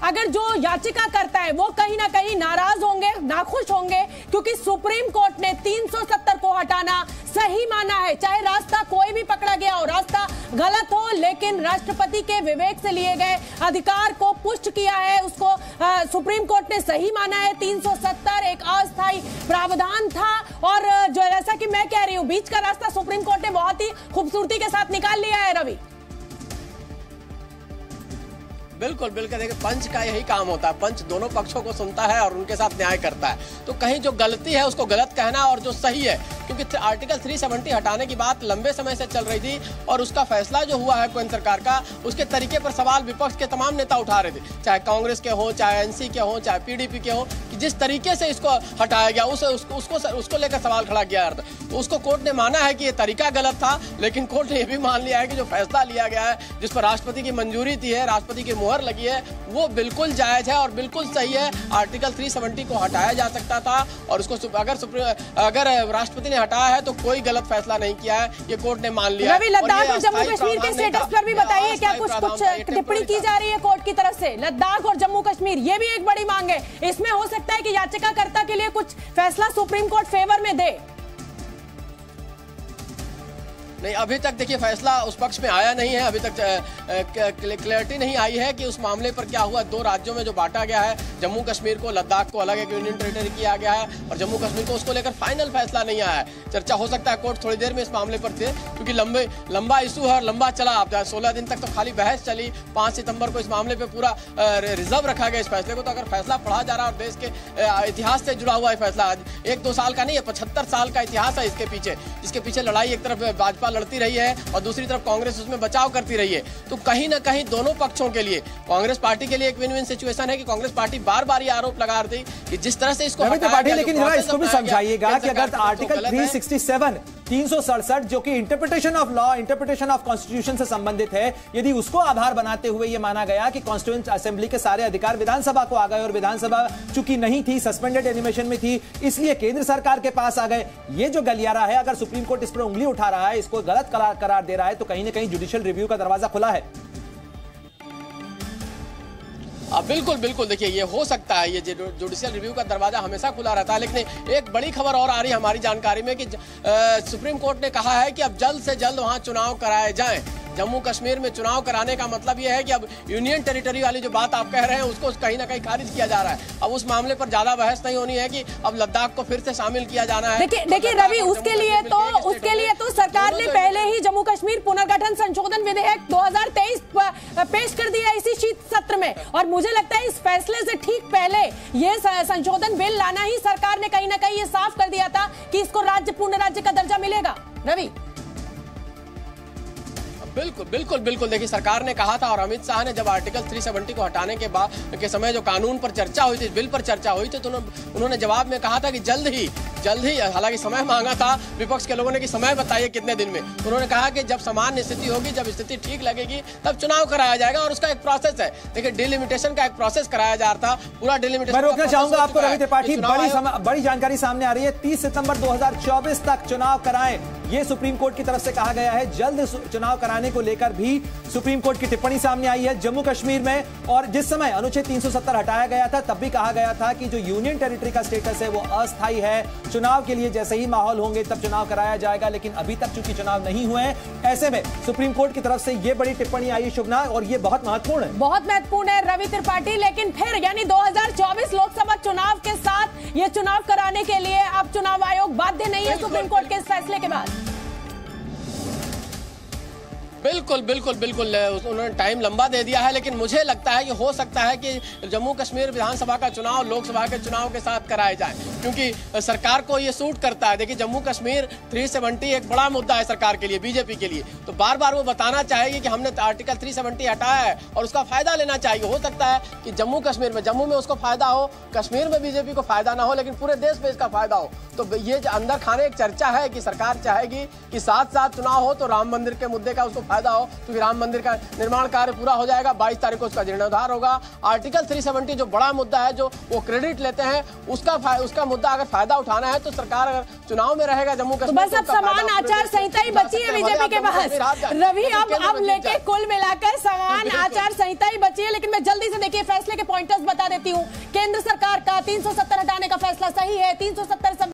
अगर जो याचिका करता है वो कहीं ना कहीं नाराज होंगे, नाखुश होंगे, क्योंकि सुप्रीम कोर्ट ने 370 को हटाना सही माना है। चाहे रास्ता कोई भी पकड़ा गया हो, रास्ता गलत हो, लेकिन राष्ट्रपति के विवेक से लिए गए अधिकार को पुष्ट किया है, उसको सुप्रीम कोर्ट ने सही माना है। 370 एक अस्थायी प्रावधान था और जो जैसा कि मैं कह रही हूं, बीच का रास्ता सुप्रीम कोर्ट ने बहुत ही खूबसूरती के साथ निकाल लिया है। रवि, बिल्कुल बिल्कुल, देखिए पंच का यही काम होता है, पंच दोनों पक्षों को सुनता है और उनके साथ न्याय करता है। तो कहीं जो गलती है उसको गलत कहना और जो सही है, क्योंकि आर्टिकल 370 हटाने की बात लंबे समय से चल रही थी और उसका फैसला जो हुआ है केंद्र सरकार का, उसके तरीके पर सवाल विपक्ष के तमाम नेता उठा रहे थे, चाहे कांग्रेस के हो, चाहे एनसी के हो, चाहे पीडीपी के हो, कि जिस तरीके से इसको हटाया गया उसको लेकर सवाल खड़ा किया था। तो उसको कोर्ट ने माना है कि ये तरीका गलत था, लेकिन कोर्ट ने यह भी मान लिया है कि जो फैसला लिया गया है, जिस पर राष्ट्रपति की मंजूरी थी है, राष्ट्रपति की मुहर लगी है, वो बिल्कुल जायज है और बिल्कुल सही है। आर्टिकल 370 को हटाया जा सकता था और उसको अगर राष्ट्रपति ने हटाया है तो कोई गलत फैसला नहीं किया है, ये कोर्ट ने मान लिया। रवि, लद्दाख और जम्मू कश्मीर के स्टेटस पर भी बताइए, क्या कुछ टिप्पणी की जा रही है कोर्ट की तरफ से? लद्दाख और जम्मू कश्मीर, ये भी एक बड़ी मांग है, इसमें हो सकता है कि याचिकाकर्ता के लिए कुछ फैसला सुप्रीम कोर्ट फेवर में दे। नहीं, अभी तक देखिए फैसला उस पक्ष में आया नहीं है, अभी तक क्लैरिटी नहीं आई है कि उस मामले पर क्या हुआ। 2 राज्यों में जो बांटा गया है, जम्मू कश्मीर को, लद्दाख को अलग एक यूनियन टेरिटरी किया गया है और जम्मू कश्मीर को, उसको लेकर फाइनल फैसला नहीं आया है। चर्चा हो सकता है कोर्ट थोड़ी देर में इस मामले पर थे, क्योंकि लंबा इशू है और लंबा चला। आप 16 दिन तक तो खाली बहस चली। 5 सितंबर को इस मामले पर पूरा रिजर्व रखा गया इस फैसले को। तो अगर फैसला पढ़ा जा रहा है और देश के इतिहास से जुड़ा हुआ है फैसला, 1-2 साल का नहीं है, 75 साल का इतिहास है इसके पीछे, जिसके पीछे लड़ाई एक तरफ भाजपा लड़ती रही है और दूसरी तरफ कांग्रेस उसमें बचाव करती रही है। तो कहीं ना कहीं दोनों पक्षों के लिए, कांग्रेस पार्टी के लिए एक विन विन सिचुएशन है कि कांग्रेस पार्टी बार-बार ये आरोप लगा रही थी कि जिस तरह से इसको हटाया गया, लेकिन इसको भी समझाइएगा कि अगर आर्टिकल 367 367 जो कि interpretation of law, interpretation of constitution से संबंधित है, यदि उसको आधार बनाते हुए यह माना गया कि कॉन्स्टिट्यूएंट असेंबली के सारे अधिकार विधानसभा को आ गए और विधानसभा चूंकि नहीं थी, सस्पेंडेड एनिमेशन में थी, इसलिए केंद्र सरकार के पास आ गए, ये जो गलियारा है, अगर सुप्रीम कोर्ट इस पर उंगली उठा रहा है, इसको गलत करार दे रहा है, तो कहीं ना कहीं जुडिशियल रिव्यू का दरवाजा खुला है। बिल्कुल बिल्कुल, देखिए ये हो सकता है, ये जुडिशियल रिव्यू का दरवाजा हमेशा खुला रहता है। लेकिन एक बड़ी खबर और आ रही है हमारी जानकारी में कि सुप्रीम कोर्ट ने कहा है कि अब जल्द से जल्द वहां चुनाव कराए जाएं। जम्मू कश्मीर में चुनाव कराने का मतलब यह है कि अब यूनियन टेरिटरी वाली जो बात आप कह रहे हैं उसको कहीं ना कहीं खारिज किया जा रहा है। अब उस मामले पर ज्यादा बहस नहीं होनी है कि अब लद्दाख को फिर से शामिल किया जाना है। देखिए रवि, उसके लिए तो सरकार ने पहले ही जम्मू कश्मीर पुनर्गठन संशोधन विधेयक 2023 पेश कर दिया इसी शीत सत्र में, और मुझे लगता है इस फैसले से ठीक पहले ये संशोधन बिल लाना ही सरकार ने कहीं ना कहीं ये साफ कर दिया था कि इसको पूर्ण राज्य का दर्जा मिलेगा। रवि, बिल्कुल बिल्कुल बिल्कुल, देखिए सरकार ने कहा था और अमित शाह ने जब आर्टिकल 370 को हटाने के बाद के समय जो कानून पर चर्चा हुई थी, बिल पर चर्चा हुई थी, तो उन्होंने जवाब में कहा था कि जल्द ही, हालांकि समय मांगा था विपक्ष के लोगों ने कि समय बताइए कितने दिन में। उन्होंने कहा कि जब सामान्य स्थिति होगी, जब स्थिति ठीक लगेगी, तब चुनाव कराया जाएगा और उसका एक प्रोसेस है। देखिए डिलिमिटेशन का एक प्रोसेस कराया जा रहा था, पूरा डिलिमिटेशन। मैं रोकना चाहूंगा आपको रवि त्रिपाठी, बड़ी जानकारी सामने आ रही है। 30 सितंबर 2024 तक चुनाव कराएं, ये सुप्रीम कोर्ट की तरफ से कहा गया है। जल्द चुनाव कराने को लेकर भी सुप्रीम कोर्ट की टिप्पणी सामने आई है जम्मू कश्मीर में। और जिस समय अनुच्छेद 370 हटाया गया था, तब भी कहा गया था कि जो यूनियन टेरिटरी का स्टेटस है वो अस्थायी है, चुनाव के लिए जैसे ही माहौल होंगे तब चुनाव कराया जाएगा। लेकिन अभी तक चूंकि चुनाव नहीं हुए हैं, ऐसे में सुप्रीम कोर्ट की तरफ से ये बड़ी टिप्पणी आई शुभना, और ये बहुत महत्वपूर्ण है, बहुत महत्वपूर्ण है रवि त्रिपाठी। लेकिन फिर यानी 2024 लोकसभा चुनाव के साथ ये चुनाव कराने के लिए अब चुनाव आयोग बाध्य नहीं है सुप्रीम कोर्ट के इस फैसले के बाद। बिल्कुल बिल्कुल बिल्कुल, उन्होंने टाइम लंबा दे दिया है, लेकिन मुझे लगता है कि हो सकता है कि जम्मू कश्मीर विधानसभा का चुनाव लोकसभा के चुनाव के साथ कराए जाए, क्योंकि सरकार को ये सूट करता है। देखिए जम्मू कश्मीर 370 एक बड़ा मुद्दा है सरकार के लिए, बीजेपी के लिए, तो बार बार वो बताना चाहेगी कि हमने आर्टिकल 370 हटाया है और उसका फायदा लेना चाहिए। हो सकता है कि जम्मू में उसको फायदा हो, कश्मीर में बीजेपी को फायदा ना हो, लेकिन पूरे देश में इसका फायदा हो। तो ये अंदर खाने एक चर्चा है कि सरकार चाहेगी कि साथ साथ चुनाव हो तो राम मंदिर के मुद्दे का उसको फायदा हो, क्योंकि राम मंदिर का निर्माण कार्य पूरा हो जाएगा, 22 तारीख को उसका जीर्णोद्धार होगा। आर्टिकल 370 जो बड़ा मुद्दा है, जो वो क्रेडिट लेते हैं, उसका मुद्दा अगर फायदा उठाना है तो सरकार अगर चुनाव में रहेगा जम्मू कश्मीर, बस अब समान आचार संहिता ही बची है बीजेपी के पास। रवि, अब लेके कुल मिलाकर समान आचार संहिता ही बची है। लेकिन मैं जल्दी से देखिए फैसले के पॉइंटर्स बता देती हूँ। केंद्र सरकार का 370 हटाने का फैसला सही है। 370